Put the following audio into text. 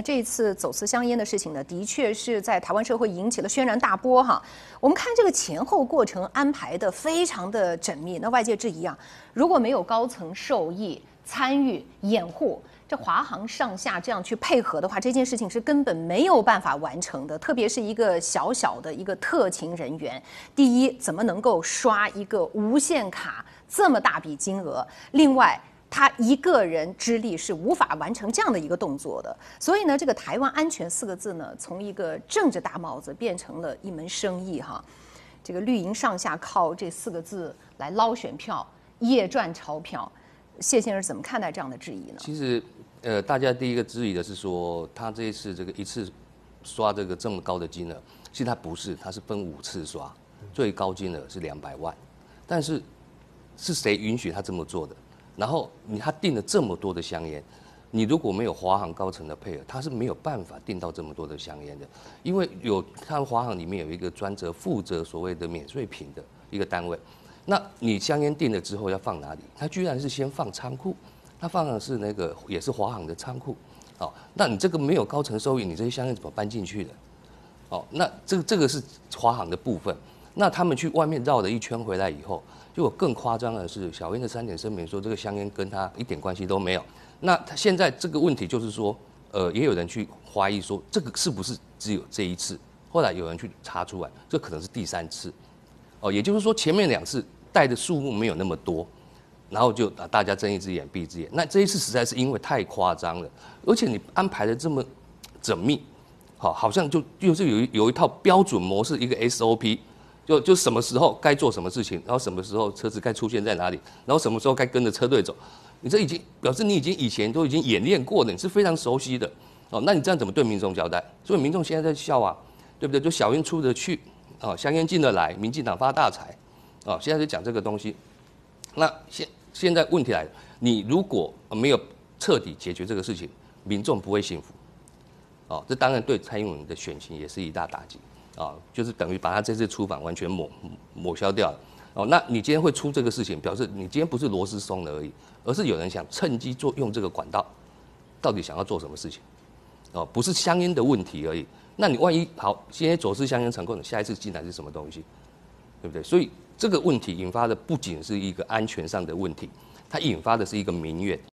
那这一次走私香烟的事情呢，的确是在台湾社会引起了轩然大波哈。我们看这个前后过程安排的非常的缜密，那外界质疑啊，如果没有高层授意、参与、掩护，这华航上下这样去配合的话，这件事情是根本没有办法完成的。特别是一个小小的一个特勤人员，第一，怎么能够刷一个无限卡这么大笔金额？另外，他一个人之力是无法完成这样的一个动作的，所以呢，这个台湾安全四个字呢，从一个政治大帽子变成了一门生意哈。这个绿营上下靠这四个字来捞选票、夜赚钞票，谢先生怎么看待这样的质疑呢？ 其实，大家第一个质疑的是说，他这一次这个一次刷这个这么高的金额，其实他不是，他是分5次刷，最高金额是200万，但是是谁允许他这么做的？然后他订了这么多的香烟，你如果没有华航高层的配合，他是没有办法订到这么多的香烟的，因为他华航里面有一个专责负责所谓的免税品的一个单位，那你香烟订了之后要放哪里？他居然是先放仓库，他放的是那个也是华航的仓库，哦，那你这个没有高层收益，你这些香烟怎么搬进去的？哦，那这个是华航的部分，那他们去外面绕了一圈回来以后。就更夸张的是，小英的3点声明说，这个香烟跟他一点关系都没有。那他现在这个问题就是说，也有人去怀疑说，这个是不是只有这一次？后来有人去查出来，这可能是第3次。哦，也就是说前面2次带的数目没有那么多，然后就大家睁一只眼闭一只眼。那这一次实在是因为太夸张了，而且你安排的这么缜密，好像就是有一套标准模式，一个 SOP。就什么时候该做什么事情，然后什么时候车子该出现在哪里，然后什么时候该跟着车队走，你这已经表示你以前都已经演练过了，你是非常熟悉的哦。那你这样怎么对民众交代？所以民众现在在笑啊，对不对？就小烟出得去，哦，香烟进得来，民进党发大财，哦，现在就讲这个东西。那现在问题来了，你如果没有彻底解决这个事情，民众不会幸福，哦，这当然对蔡英文的选情也是一大打击。就是等于把他这次出访完全抹消掉了。哦，那你今天会出这个事情，表示你今天不是螺丝松了而已，而是有人想趁机用这个管道，到底想要做什么事情？哦，不是香烟的问题而已。那你万一好，今天走私香烟成功了，下一次进来是什么东西？对不对？所以这个问题引发的不仅是一个安全上的问题，它引发的是一个民怨。